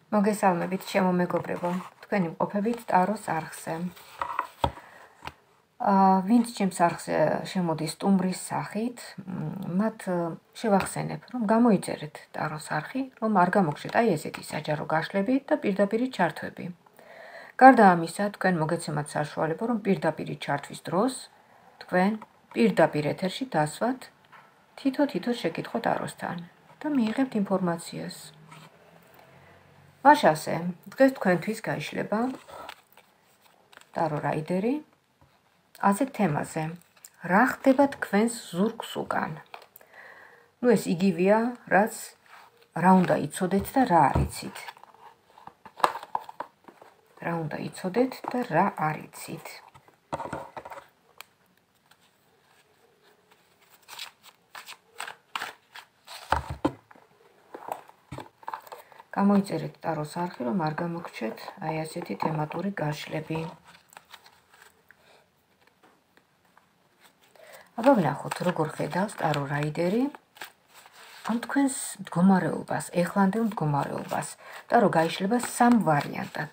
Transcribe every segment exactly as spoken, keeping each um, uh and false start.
მოგესალმებით, ჩემო მეგობრებო, თქვენი მყოფებით ტაროს არხზე. ვინც ჩემს არხზე შემოდის სტუმრის სახით, მათ შევახსენებ, რომ გამოიწერეთ ტაროს არხი, რომ არ გამოგჩეთ აი ესეთი საჯარო გაშლები და პირდაპირი ჩართვები. გარდა ამისა, თქვენ მოგეცემათ საშუალება, რომ პირდაპირი ჩართვის დროს თქვენ პირდაპირ ეთერში დასვათ თითო-თითო შეკითხვა ტაროსთან და მიიღებთ ინფორმაციას. მაშასე, დღეს თქვენთვის გაიშლება ტარო რაიდერი ასეთ თემაზე. რა ხდება თქვენს ზურგს უკან? ნუ ეს იგივეა, რაც რა უნდა იცოდეთ და რა არ იცით. რა უნდა იცოდეთ და რა არ იცით. გამოიწერეთ ტაროს არხი, რომ არ გამოგჩეთ აი ასეთი თემატური გაშლები. აბა ვნახოთ, როგორ ხედავს ტარო რაიდერი ამ თქვენს მდგომარეობას, ეხლანდელ მდგომარეობას. ტარო გაიშლება სამ ვარიანტად.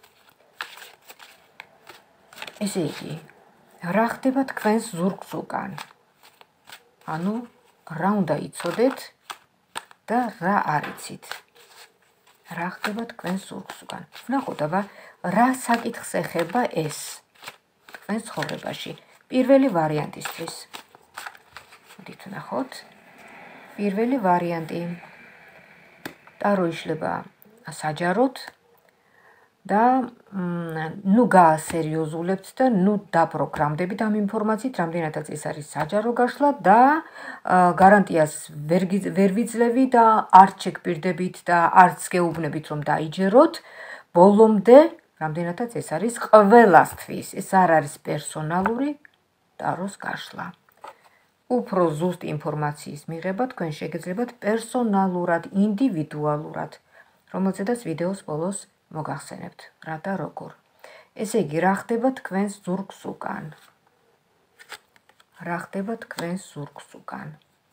ესე იგი, რა ხდება თქვენს ზურგს უკან? ანუ, რა უნდა იცოდეთ და რა არ იცით. რა ხდება თქვენს ზურგს უკან? ვნახოთ, აბა, რა საკითხს ეხება ეს თქვენ ცხოვრებაში? პირველი ვარიანტისთვის. მოდით ვნახოთ. პირველი ვარიანტი. ტარო იშლება საჯაროდ და ნუ გაასერიოზულებთ და ნუ დაპროგრამდებით ამ ინფორმაციით, რამდენადაც ეს არის საჯარო გაშლა და გარანტიას ვერ ვიძლევი და არც შეგპირდებით და არც გეუბნებით, რომ დაიჯეროთ. ბოლომდე, რამდენადაც ეს არის ყველასთვის, ეს არ არის პერსონალური ტაროს გაშლა. უფრო ზუსტ ინფორმაციის მიღება თქვენ შეგეძლებათ პერსონალურად, ინდივიდუალურად, რომელზედაც ვიდეოს ბოლოს მოგახსენებთ, რა და როგორ. ესე იგი, რა ხდება თქვენს ზურგს უკან? რა ხდება თქვენს ზურგს უკან?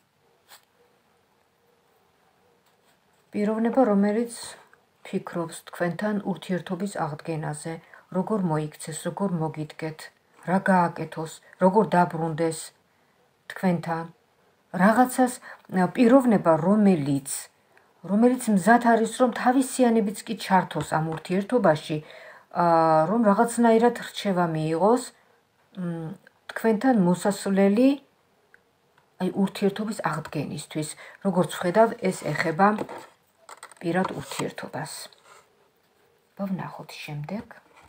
პიროვნება, რომელიც ფიქრობს თქვენთან ურთიერთობის აღდგენაზე, როგორ მოიქცეს, როგორ მოგიდგეთ, რა გააკეთოს, როგორ დაბრუნდეს თქვენთან. რაღაცას პიროვნება, რომელიც რომელიც მზად არის, რომ თავისიანებიც კი ჩართოს ამ ურთიერთობაში, რომ რაღაცნაირად რჩევა მიიღოს თქვენთან მოსასვლელი აი ურთიერთობის აღდგენისთვის. როგორც ვხედავ, ეს ეხება პირად ურთიერთობას. ვნახოთ შემდეგ.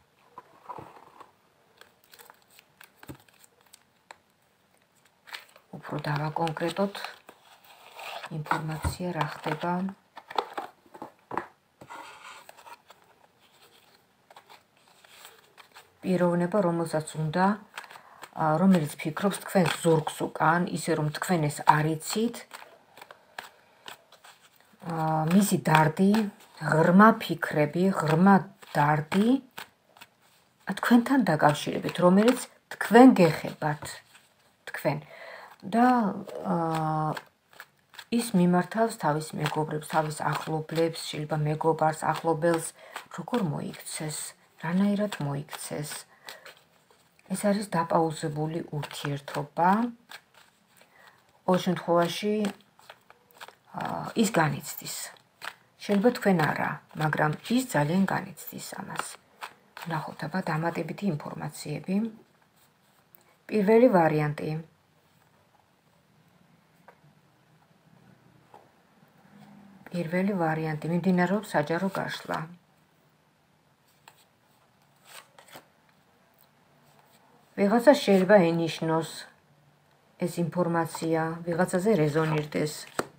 უფრო დავაკონკრეტოთ ინფორმაცია რა ხდება. პიროვნება, რომელსაც უნდა, რომელიც ფიქრობს თქვენს ზურგს უკან, ისე რომ თქვენ ეს არ იცით, მისი დარდი, ღრმა ფიქრები, ღრმა დარდი თქვენთან დაკავშირებით, რომელიც თქვენ გეხებათ. თქვენ და ის მიმართავს თავის მეგობრებს, თავის ახლობლებს, შეიძლება მეგობარს, ახლობელს, როგორ მოიქცეს, რანაირად მოიქცეს. ეს არის დაპაუზებული ურთიერთობა. ყოველ შემთხვევაში ის განიცდის. შეიძლება თქვენ არა, მაგრამ ის ძალიან განიცდის ამას. ვნახოთ, აბა, დამატებითი ინფორმაციები. პირველი ვარიანტი. პირველი ვარიანტი მიმდინარეობს საჯარო გაშლა. ვიღაცა შეიძლება ენიშნოს ეს ინფორმაცია, ვიღაცაზე რეზონირდეს.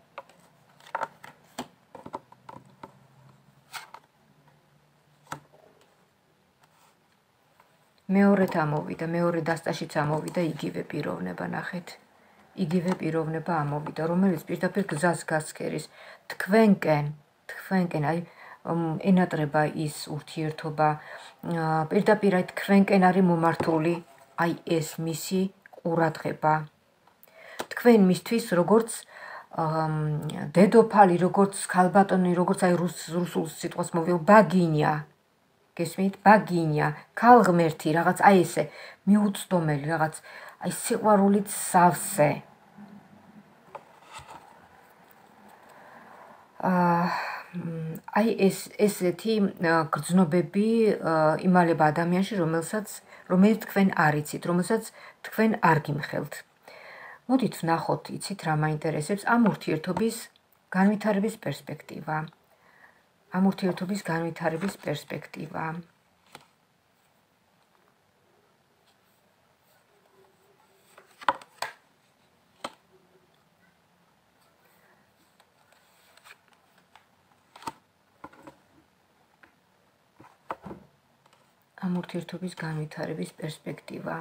მეორედ ამოვიდა, მეორე დასტაშიც ამოვიდა იგივე პიროვნება, ნახეთ. იგივე პიროვნება ამოვიდა, რომელიც პირდაპირ გზას გასცქერის თქვენკენ, თქვენკენ, აი ენატრება ის ურთიერთობა, პირდაპირ აი თქვენკენ არის მომართული აი ეს მისი ყურადღება. თქვენ მისთვის როგორც დედოფალი, როგორც ქალბატონი, როგორც აი რუსულ სიტყვას მოვიო, ბაგინია. გესმით? ბაგინია, ქალღმერთი, რაღაც აი ესე მიუწვდომელი, რაღაც აი სიყვარულით სავსე. აი ეს ესეთი გრძნობები იმალება ადამიანში, რომელსაც რომელიც თქვენ არ იცით, რომელსაც თქვენ არ გიმხელთ. მოდით ვნახოთ, იცით რა მაინტერესებს ამ ურთიერთობის განვითარების პერსპექტივა. ამ ურთიერთობის განვითარების პერსპექტივა. ამ ურთიერთობის განვითარების პერსპექტივა.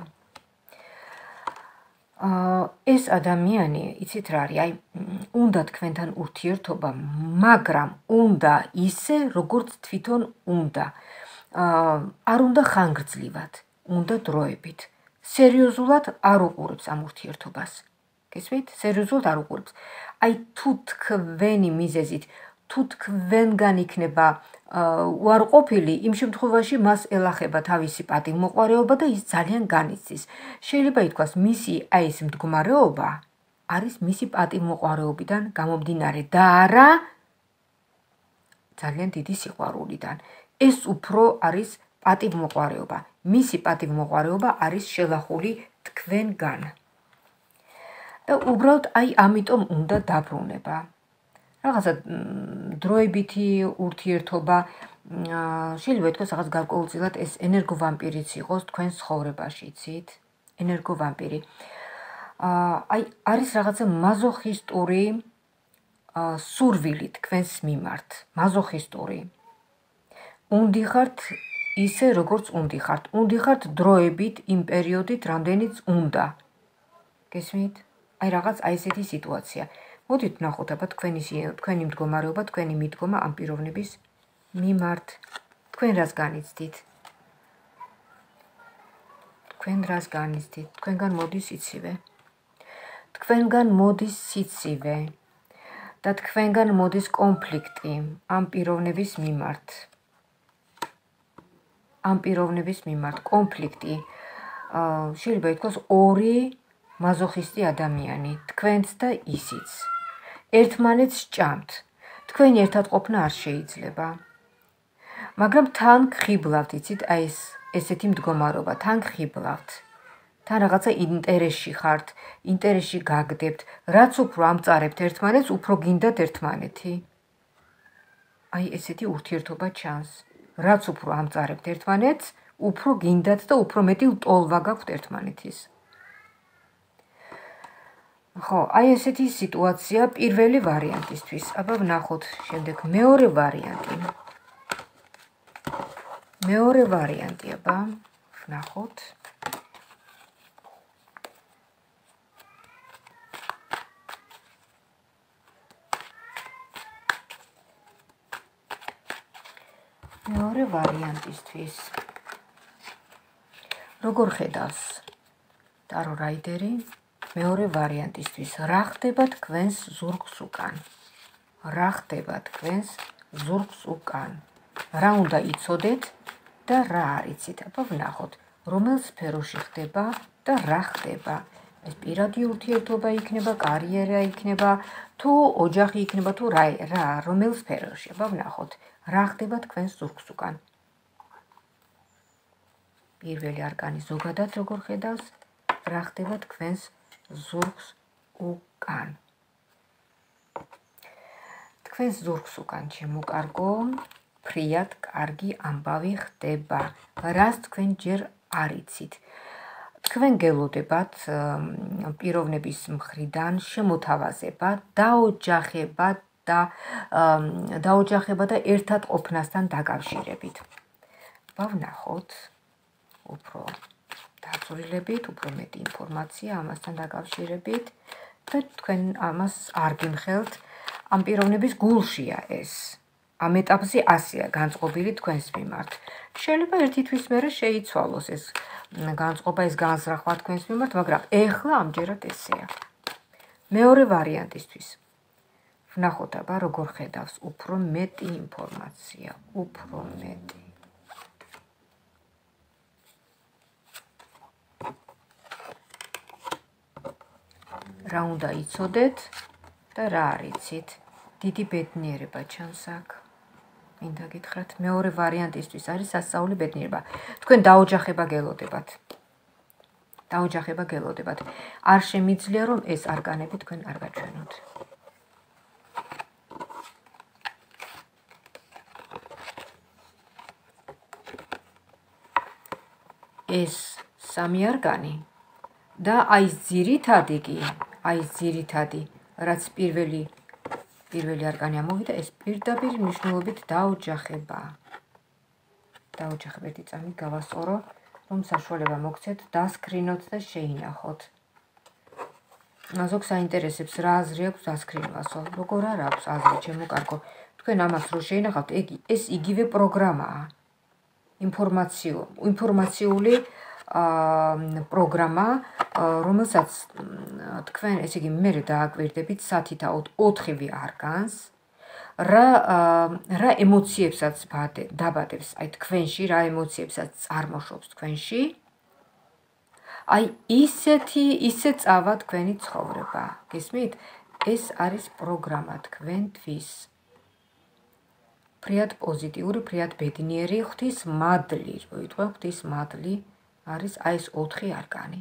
ეს ადამიანი, იცით რა არის, აი, უნდა თქვენთან ურთიერთობა, მაგრამ უნდა ისე, როგორც თვითონ უნდა. არ უნდა ხანგრძლივად, უნდა დროებით. სერიოზულად არ უყურებს ამ ურთიერთობას. გესმით? სერიოზულად არ უყურებს. აი, თუ თქვენი მიზეზით, თუ თქვენგან იქნება უარყოფილი, იმ შემთხვევაში მას ელახება თავისი პატივმოყვარეობა და ის ძალიან განიცდის. შეიძლება ითქვას, მისი აი ეს მდგომარეობა არის მისი პატივმოყვარეობიდან გამომდინარე და არა ძალიან დიდი სიყვარულიდან. ეს უფრო არის პატივმოყვარეობა. მისი პატივმოყვარეობა არის შელახული თქვენგან. და უბრალოდ აი ამიტომ უნდა დაბრუნება. რაღაცა დროებითი ურთიერთობა, შეიძლება ითქვას რაღაც გარკვეულწილად ეს ენერგოვამპირიც იყოს თქვენს ცხოვრებაში, იცით? ენერგოვამპირი. აი არის რაღაცა მაზოხისტური სურვილი თქვენს მიმართ, მაზოხისტური. უნდიხართ ისე, როგორც უნდიხართ. უნდიხართ დროებით, იმ პერიოდით, რამდენიც უნდა. გესმით? აი რაღაც აი ესეთი სიტუაცია. მოდით ვნახოთ აბა თქვენი თქვენი მდგომარეობა, თქვენი მიდგომა ამ პიროვნების მიმართ. თქვენ რას განიცდით? თქვენ რას განიცდით? თქვენგან მოდის სიცივე. თქვენგან მოდის სიცივე და თქვენგან მოდის კონფლიქტი ამ პიროვნების მიმართ. ამ პიროვნების მიმართ კონფლიქტი. შეიძლება ითქვას ორი მაზოხისტი ადამიანი, თქვენც და ისიც. ერთმანეთს ჭამთ. თქვენი ერთად ყოფნა არ შეიძლება. მაგრამ თან გხიბლავთ, იცით, აი ეს ესეთი მდგომარეობა, თან გხიბლავთ. თან რაღაცა ინტერესში ხართ, ინტერესში გაგდებთ, რაც უფრო ამწარებთ ერთმანეთს, უფრო გინდათ ერთმანეთი. აი ესეთი ურთიერთობა ჩანს. რაც უფრო ამწარებთ ერთმანეთს, უფრო გინდათ და უფრო მეტი ლტოლვა გაქვთ ერთმანეთის. ხო, აი ესეთი სიტუაცია პირველი ვარიანტისთვის. აბა ვნახოთ შემდეგ მეორე ვარიანტი. მეორე ვარიანტი, აბა ვნახოთ. მეორე ვარიანტისთვის. როგორ ხედავს ტარო რაიდერი? მეორე ვარიანტისთვის. რა ხდება თქვენს ზურგს უკან? რა ხდება თქვენს ზურგს უკან? რა უნდა იცოდეთ და რა არ იცით? აბა ვნახოთ, რომელ სფეროში ხდება და რა ხდება. ეს პირადი ურთიერთობა იქნება, კარიერა იქნება, თუ ოჯახი იქნება, თუ რა, რა, რომელ სფეროში. აბა ვნახოთ, რა ხდება თქვენს ზურგს უკან. პირველი არკანი ზოგადად როგორ ხედავს? რა ხდება თქვენს ზურგს უკან. თქვენს ზურგს უკან, ჩემო კარგო, ფრიად კარგი ამბავი ხდება. რას თქვენ ჯერ არ იცით? თქვენ გელოდებათ პიროვნების მხრიდან შემოთავაზება, დაოჯახება და დაოჯახება და ერთად ყოფნასთან დაკავშირებით. ვნახოთ უფრო დაწვრილებით, უფრო მეტი ინფორმაცია ამასთან დაკავშირებით და თქვენ ამას არ გიმხელთ. ამ პიროვნების გულშია ეს. ამ ეტაპზე ასეა განწყობილი თქვენს მიმართ. შეიძლება ერთი თვის მერე შეიცვალოს ეს განწყობა, ეს განზრახვა თქვენს მიმართ, მაგრამ ეხლა ამჯერად ესეა. მეორე ვარიანტისთვის. ვნახოთ აბა როგორ ხედავს უფრო მეტი ინფორმაცია, უფრო მეტი. რა უნდა იცოდეთ და რა არ იცით? დიდი ბედნიერება ჩანს აქ. მინდა გითხრათ, მეორე ვარიანტისთვის არის სასწაული ბედნიერება. თქვენ დაოჯახება გელოდებათ. დაოჯახება გელოდებათ. არ შემიძლია რომ ეს არკანები თქვენ არ გაჩვენოთ. ეს სამი არკანი და აი ძირითადი კი, აი ძირითადი, რაც პირველი პირველი არკანი ამოვიდა, ეს პირდაპირ მნიშვნელობით დაოჯახება. დაოჯახება ერთი წამით გავასწორო, რომ საშუალება მოგცეთ დასკრინოთ და შეინახოთ. ზოგს აინტერესებს რა აზრი აქვს დასკრინვასო, როგორ არ აქვს აზრი, ჩემო კარგო. თქვენ ამას რო შეინახავთ, ეს იგივე პროგრამაა. ინფორმაციო, ინფორმაციული პროგრამა, რომელსაც თქვენ, ესე იგი, მე დააკვირდებით სათითაოდ ოთხივე არკანს, რა რა ემოციებსაც დაბადებს აი თქვენში, რა ემოციებსაც წარმოშობს თქვენში. აი ისეთი, ისე წავა თქვენი ცხოვრება. გესმით? ეს არის პროგრამა თქვენთვის. ფრიად პოზიტიური, ფრიად ბედნიერი, ღვთისმადლი, რო იტყვი ღვთისმადლი არის აი ეს ოთხი არკანი.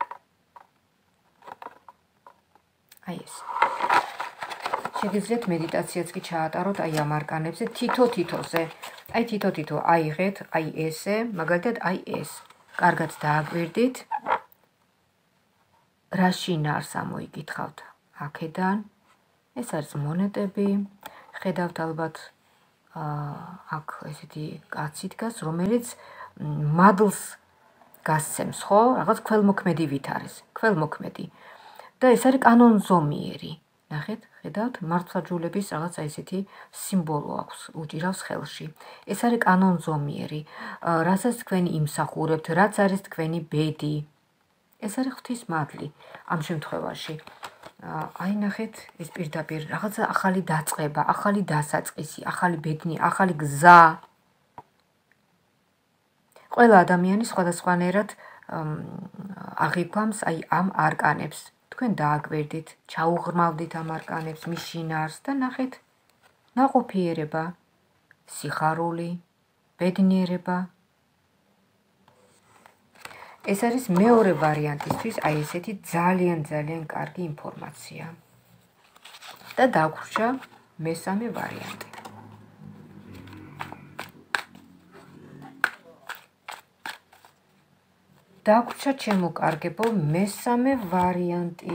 აი ეს. შეგიძლიათ მედიტაციაც კი ჩაატაროთ აი ამ არკანებზე, თითო-თითოზე. აი თითო-თითო აიღეთ, აი ესე, მაგალითად აი ეს. კარგად დააკვირდით. რა შინაარს ამოიკითხავთ აქედან. ეს არის მონეტები. ხედავთ ალბათ აქ ესეთი კაცი დგას, რომელიც მადლს გასცემს, ხო? რაღაც ქველმოქმედი არის, ქველმოქმედი. და ეს არის კანონზომიერი. ნახეთ, ხედავთ, მართლმსაჯულების რაღაცა ესეთი სიმბოლო აქვს, უჭირავს ხელში. ეს არის კანონზომიერი, რასაც თქვენ იმსახურებთ, რაც არის თქვენი ბედი. ეს არის ღვთისმადლი ამ შემთხვევაში. აი ნახეთ, ეს პირდაპირ რაღაცა ახალი დაწყება, ახალი დასაწყისი, ახალი ბედნი, ახალი გზა. ყველა ადამიანი სხვადასხვანაირად აღიქვამს აი ამ არკანებს. თქვენ დააკვირდით, ჩაუღრმავდით ამ არკანებს, მის შინაარს და ნახეთ, ნაყოფიერება, სიხარული, ბედნიერება. ეს არის მეორე ვარიანტისთვის, აი ესეთი ძალიან ძალიან კარგი ინფორმაცია. და დაგვრჩა მესამე ვარიანტი. დაგვრჩა ჩემო კარგებო მესამე ვარიანტი.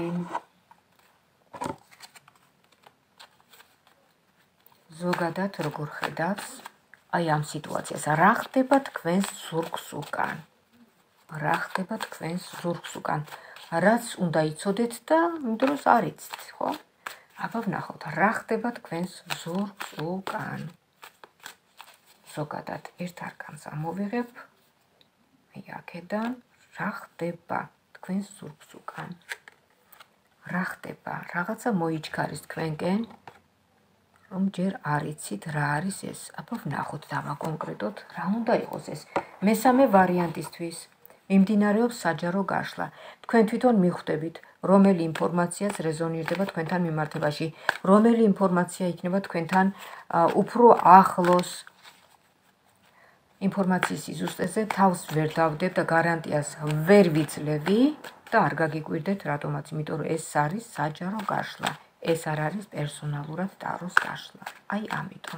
ზოგადად როგორ ხედავს აი ამ სიტუაციას, რა ხდება თქვენს ზურგს უკან? რა ხდება თქვენს ზურგს უკან? რაც უნდა იცოდეთ და იმ დროს არ იცით, ხო? აბა ვნახოთ, რა ხდება თქვენს ზურგს უკან? ზოგადად ერთ არკანს ამოვიღებ. აი აქედან რა ხდება თქვენს ზურგს უკან? რა ხდება? რაღაცა მოიჩქარის თქვენკენ, რომ ჯერ არ იცით რა არის ეს. აბა ვნახოთ დავაკონკრეტოთ, რა უნდა იყოს ეს. მესამე ვარიანტისთვის მიმდინარეობს საჯარო გაშლა. თქვენ თვითონ მიხვდებით, რომელი ინფორმაციაც რეზონირდება თქვენთან მიმართებაში, რომელი ინფორმაცია იქნება თქვენთან უფრო ახლოს. ინფორმაციის სიზუსტეზე თავს ვერ დავდებ და გარანტიას ვერ ვიძლევი და არ გაგიკვირდეთ რატომაც, იმიტომ რომ ეს არის საჯარო გაშლა. ეს არ არის პერსონალურად ტაროს გაშლა. აი ამიტომ.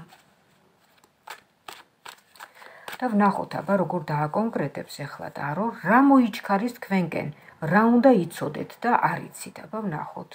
და ვნახოთ აბა როგორ დააკონკრეტებს ახლა ტარო, რა მოიჩქარის თქვენკენ, რა უნდა იცოდეთ და არ იცით. აბა ვნახოთ.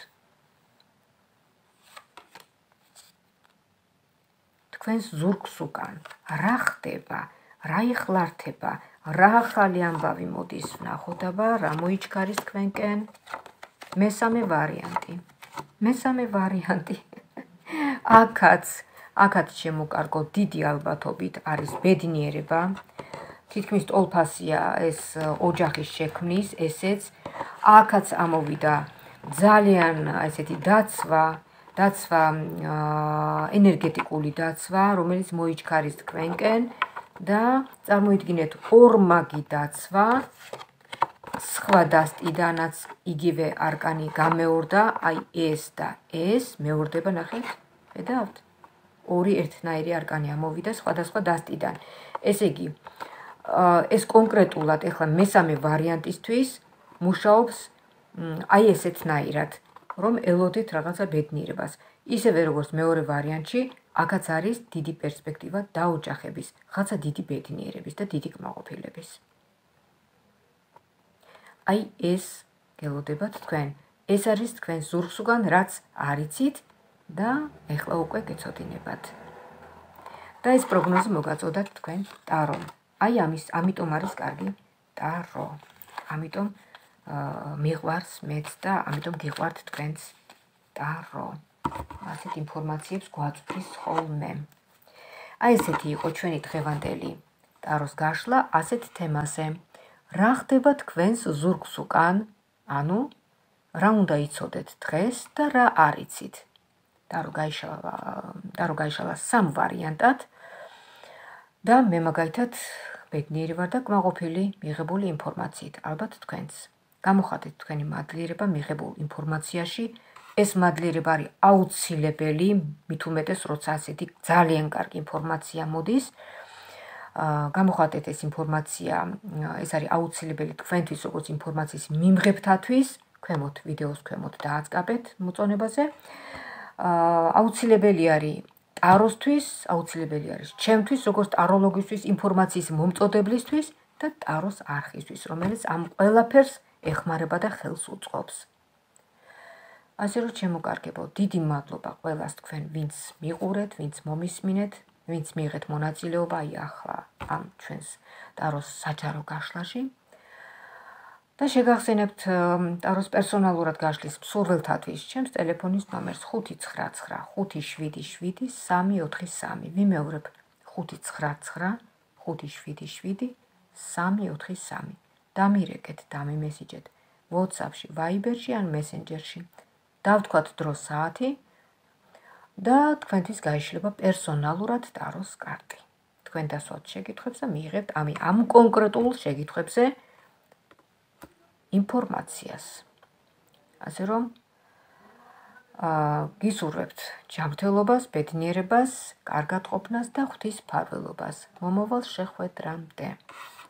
თქვენს ზურგს უკან რა ხდება? რა იხლართება? რა ახალი ამბავი მოდის? ვნახოთ აბა რა მოიჩქარის თქვენკენ. მესამე ვარიანტი. მესამე ვარიანტი. აქაც აქაც შემოკარგო დიდი ალბათობით არის ბედნიერება. თითქმის ტოლფასია ეს ოჯახის შექმნის, ესეც. აქაც ამოვიდა ძალიან ესეთი დაცვა, დაცვა, ენერგეტიკული დაცვა, რომელიც მოიჩქარის თქვენკენ და წარმოიდგინეთ ორმაგი დაცვა, სხვა დასტიდანაც იგივე არკანი გამეორდა, აი ეს და ეს მეორდება, ნახეთ, ხედავთ? ორი ერთნაირი არკანი ამოვიდა სხვადასხვა დასტიდან. ესე იგი, ეს კონკრეტულად ეხლა მესამე ვარიანტისთვის მუშაობს აი ესეთნაირად, რომ ელოდეთ რაღაცა ბედნიერებას. ისევე როგორც მეორე ვარიანტში, აქაც არის დიდი პერსპექტივა დაოჯახების, ხაცა დიდი ბედნიერების და დიდი კმაყოფილების. აი ეს გელოდებათ თქვენ. ეს არის თქვენ ზურგს უკან, რაც არიცით და ეხლა უკვე გეცოდინებათ. და ეს პროგნოზი მოგაწოდათ თქვენ ტარომ. აი ამის, ამიტომ არის კარგი ტარო. ამიტომ მიყვარს მეც და ამიტომ გიყვართ თქვენც ტარო. ასეთ ინფორმაციებს გვაწვდის ხოლმე. აი ესეთი იყო ჩვენი დღევანდელი ტაროს გაშლა ასეთ თემაზე. რა ხდება თქვენს ზურგს უკან? ანუ რა უნდა იცოდეთ დღეს და რა არ იცით? ტარო გაიშალა, ტარო გაიშალა სამ ვარიანტად და მე მაგალითად ბედნიერი ვარ და კმაყოფილი მიღებული ინფორმაციით, ალბათ თქვენც. გამოხატეთ თქვენი მადლიერება მიღებულ ინფორმაციაში. ეს მადლიერება არის აუცილებელი, მით უმეტეს, როცა ასეთი ძალიან კარგი ინფორმაცია მოდის. გამოხატეთ ეს ინფორმაცია, ეს არის აუცილებელი თქვენთვის, როგორც ინფორმაციის მიმღებთათვის, ქვემოთ ვიდეოს ქვემოთ დააწყაბეთ მოწონებაზე. აუცილებელი არის ტაროსთვის, აუცილებელი არის ჩემთვის, როგორც ტაროლოგისთვის, ინფორმაციის მომწოდებლისთვის და ტაროს არხისთვის, რომელიც ამ ყველაფერს ეხმარება და ხელს უწყობს. ასე რომ შემოკარგებო, დიდი მადლობა ყველას თქვენ, ვინც მიყურეთ, ვინც მომისმინეთ, ვინც მიიღეთ მონაწილეობა აი ახლა ამ ჩვენს ტაროს საჯარო გაშლაში. და შეგახსენებთ ტაროს პერსონალურად გაშლის მსურველთათვის ჩემს ტელეფონის ნომერს ხუთი ცხრა ცხრა ხუთი შვიდი შვიდი სამი ოთხი სამი. ვიმეორებ ხუთი ცხრა ცხრა ხუთი შვიდი შვიდი სამი ოთხი სამი. დამირეკეთ, დამიმესიჯეთ WhatsApp-ში, Viber-ში ან Messenger-ში. დავთქვათ დრო საათი და თქვენთვის გაიშლება პერსონალურად ტაროს კარტი. თქვენ დასვათ შეკითხვებს და მიიღებთ ამი ამ კონკრეტულ შეკითხვებზე ინფორმაციას. ასე რომ გისურვებთ ჯანმრთელობას, ბედნიერებას, კარგად ყოფნას და ღვთის მფარველობას. მომავალ შეხვედრამდე.